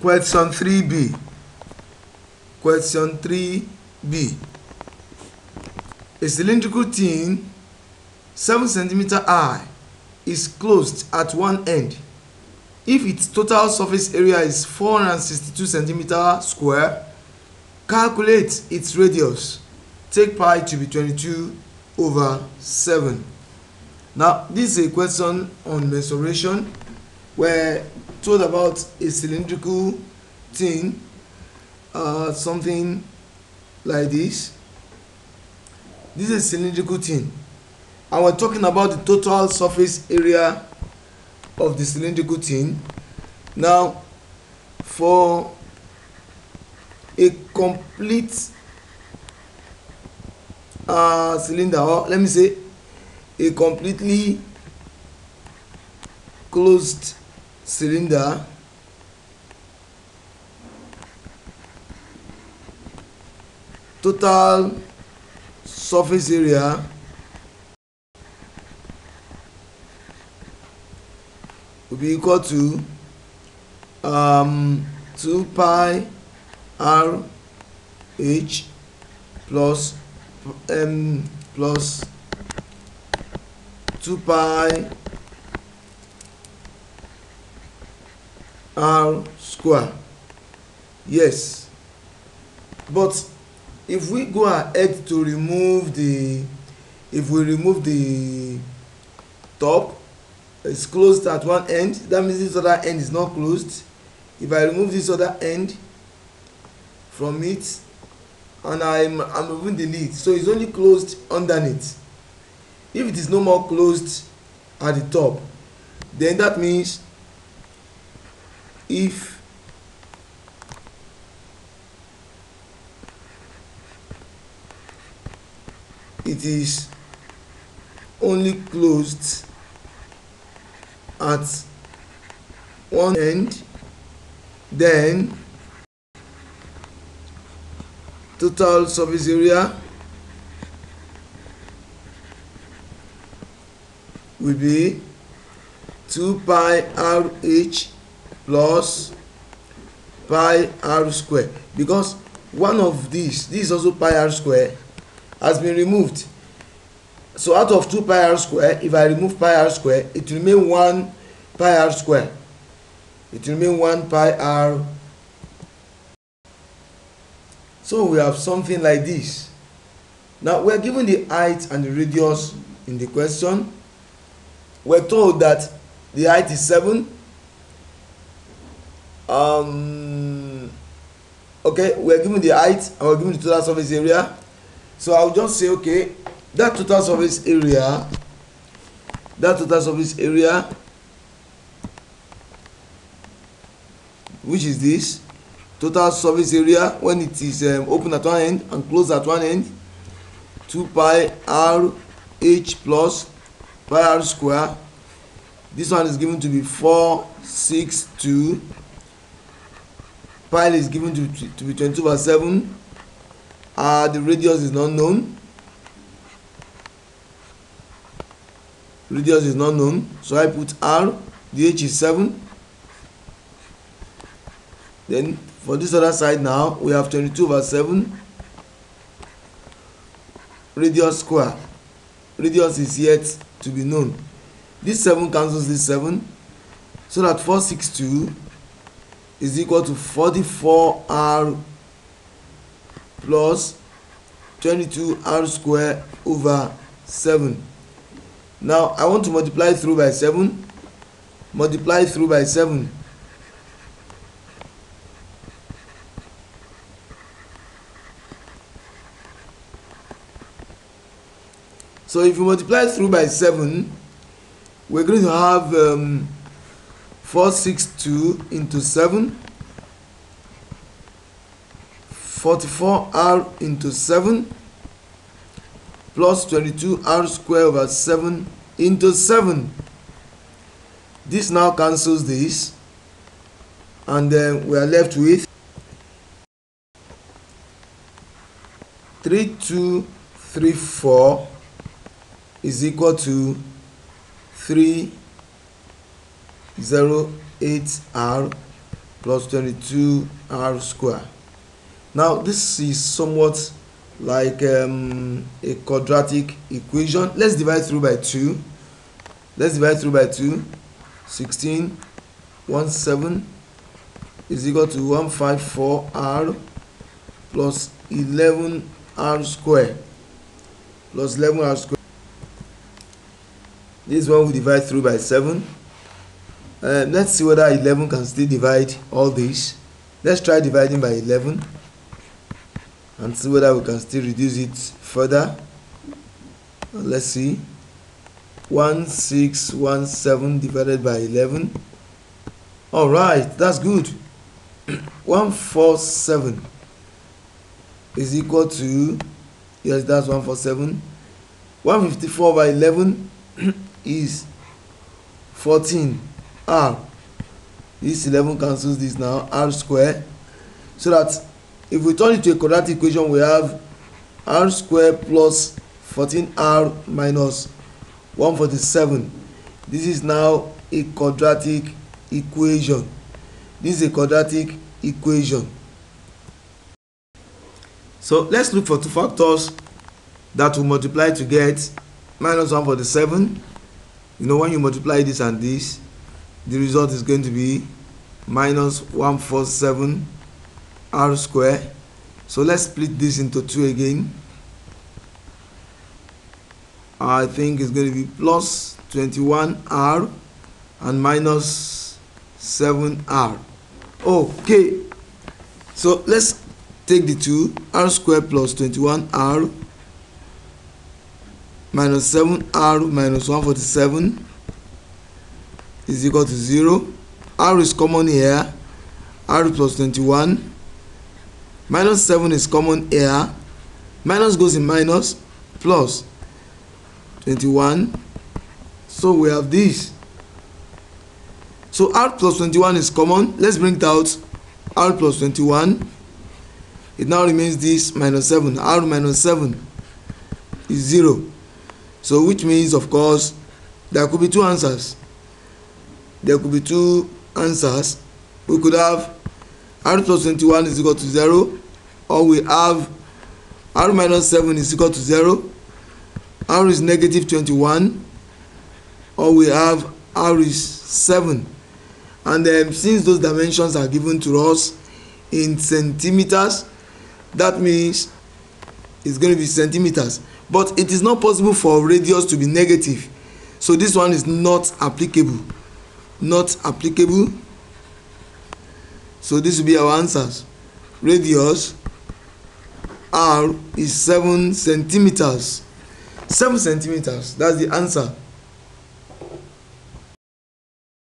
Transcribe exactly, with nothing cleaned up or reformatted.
Question three B. Question three B. A cylindrical tin seven centimeter high is closed at one end. If its total surface area is four hundred sixty-two centimeter square, calculate its radius. Take pi to be twenty-two over seven. Now, this is a question on mensuration. We're told about a cylindrical tin, uh, something like this. This is a cylindrical tin, and we're talking about the total surface area of the cylindrical tin. Now, for a complete uh, cylinder, or let me say a completely closed cylinder, total surface area will be equal to um, two pi r h plus m plus two pi r square. Yes, but if we go ahead to remove the if we remove the top, it's closed at one end, that means this other end is not closed. If I remove this other end from it and I'm, I'm removing the lid, so it's only closed underneath. If it is no more closed at the top, then that means if it is only closed at one end, then total surface area will be two pi r h plus pi r square, because one of these, this is also pi r square, has been removed. So out of two pi r square, if I remove pi r square, it will remain one pi r square. It will remain one pi r. So we have something like this. Now we are given the height and the radius in the question. We're told that the height is seven. Um, okay, we're given the height and we're given the total surface area. So I'll just say, okay, that total surface area, that total surface area, which is this, total surface area when it is um, open at one end and closed at one end, two pi r h plus pi r square. This one is given to be four six two. Pi is given to, to be twenty-two over seven. Uh, the radius is not known. Radius is not known, so I put r. The h is seven. Then for this other side now, we have twenty-two over seven. Radius square. Radius is yet to be known. This seven cancels this seven, so that four six two is equal to forty-four r plus twenty-two r square over seven. Now I want to multiply through by seven. Multiply through by seven. So if you multiply through by seven, we're going to have um, four six two into seven, forty-four r into seven, plus twenty-two r square over seven into seven. This now cancels this, and then we are left with three two three four is equal to three zero eight r plus twenty-two r square. Now this is somewhat like um, a quadratic equation. Let's divide through by two. Let's divide through by two. sixteen one seven is equal to one hundred fifty-four r plus eleven r square plus eleven r square. This one we divide through by seven. Uh, let's see whether eleven can still divide all this. Let's try dividing by eleven and see whether we can still reduce it further. Uh, let's see. one six one seven divided by eleven. All right, that's good. one forty-seven is equal to, yes, that's one forty-seven. one fifty-four by eleven is fourteen r. This eleven cancels this now, r square. So that if we turn it to a quadratic equation, we have r square plus fourteen r minus one forty-seven. This is now a quadratic equation. This is a quadratic equation. So let's look for two factors that will multiply to get minus one forty-seven. You know, when you multiply this and this, the result is going to be minus one forty-seven r square. So let's split this into two again. I think it's going to be plus twenty-one r and minus seven r. Okay, so let's take the two. R square plus twenty-one r minus seven r minus one forty-seven is equal to zero. R is common here. R plus twenty-one minus seven is common here. Minus goes in minus, plus twenty-one. So we have this. So r plus twenty-one is common. Let's bring it out. R plus twenty-one. It now remains this minus seven. R minus seven is zero. So which means, of course, there could be two answers. There could be two answers. We could have r plus twenty-one is equal to zero, or we have r minus seven is equal to zero, r is negative twenty-one, or we have r is seven. And um, since those dimensions are given to us in centimeters, that means it's going to be centimeters. But it is not possible for radius to be negative, so this one is not applicable. Not applicable. So this will be our answers. Radius r is seven centimeters. seven centimeters. That's the answer.